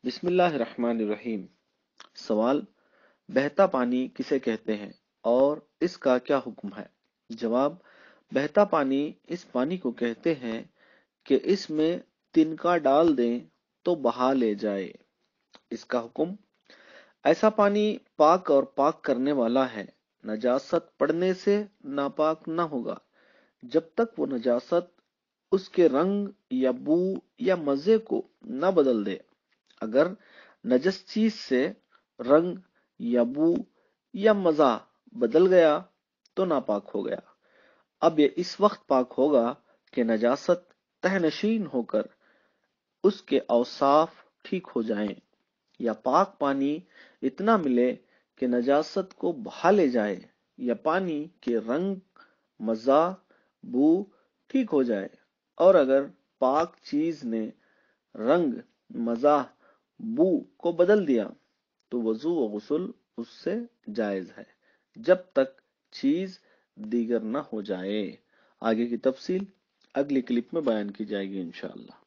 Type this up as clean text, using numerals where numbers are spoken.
بسم اللہ الرحمن الرحیم۔ سوال: بہتا پانی کسے کہتے ہیں اور اس کا کیا حکم ہے؟ جواب: بہتا پانی اس پانی کو کہتے ہیں کہ اس میں تنکا ڈال دیں تو بہا لے جائے۔ اس کا حکم: ایسا پانی پاک اور پاک کرنے والا ہے، نجاست پڑنے سے ناپاک نہ ہوگا جب تک وہ نجاست اس کے رنگ یا بو یا مزے کو نہ بدل دے۔ اگر نجس چیز سے رنگ یا بو یا مزہ بدل گیا تو ناپاک ہو گیا۔ اب یہ اس وقت پاک ہوگا کہ نجاست تہ نشین ہو کر اس کے اوصاف ٹھیک ہو جائیں، یا پاک پانی اتنا ملے کہ نجاست کو بہا لے جائے، یا پانی کے رنگ، مزہ، بو ٹھیک ہو جائے۔ اور اگر پاک چیز نے رنگ، مزہ، بو کو بدل دیا تو وضو و غسل اس سے جائز ہے جب تک چیز دیگر نہ ہو جائے۔ آگے کی تفصیل اگلی کلپ میں بیان کی جائے گی انشاءاللہ۔